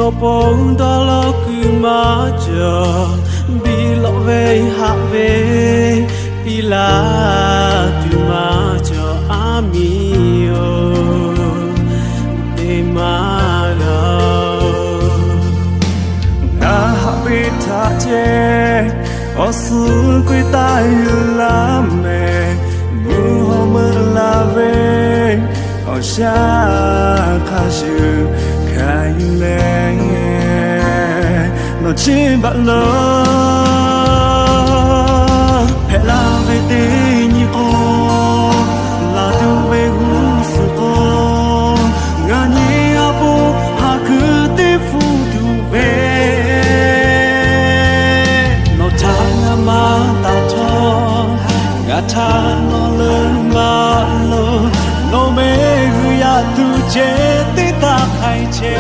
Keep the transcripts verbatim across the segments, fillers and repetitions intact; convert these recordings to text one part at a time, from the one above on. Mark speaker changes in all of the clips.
Speaker 1: nó bóng đó lo cứ mà chờ bị lộ về hạ về bị là từ mà chờ amio để mà đâu
Speaker 2: na hạ bị thả che ở xứ quê ta yêu lá mẹ mưa hôm mưa là về ở xa khá dư khai lẽ nó chỉ bạn lỡ hãy là về tình như cô là tu về gu sự cô ngã nhị abu hạ cứ tiếp phu tu về
Speaker 1: nó thang mà ta cho ngã tha nó lớn mà lơ nó mê gửi à tu chế tí ta khai chế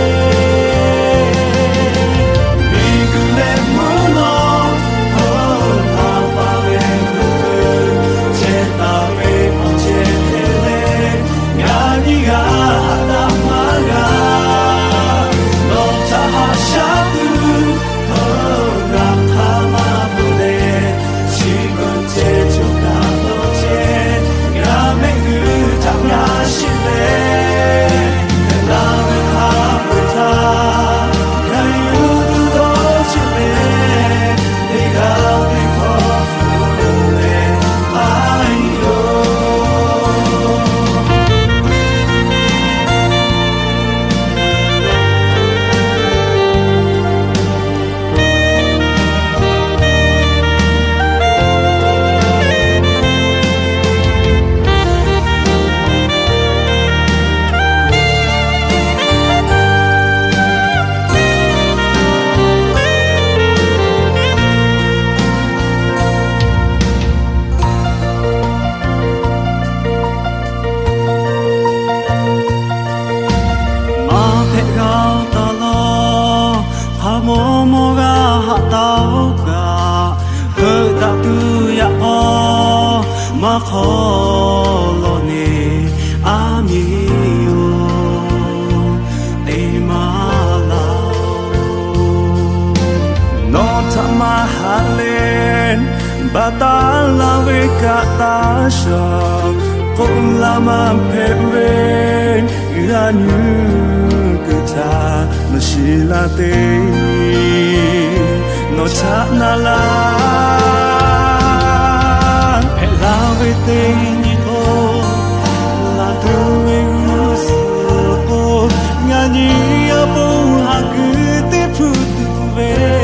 Speaker 1: mà khó lo nè amio để mà lao
Speaker 2: nó thầm mà hạ lên bà ta là về cả ta sợ cũng là mà phê về ra như cứ ta nó chỉ là tên nó chắc là là
Speaker 1: là về tình như cô là thương yêu sự cô ngã nhị ở bầu hạ cứ tiếp thu từ về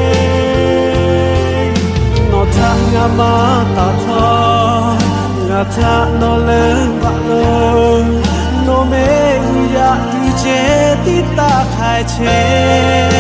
Speaker 1: nó thang ngã mà ta thọ ngã thà nó lớn và lớn nó mê ya tu chế tí ta khai chế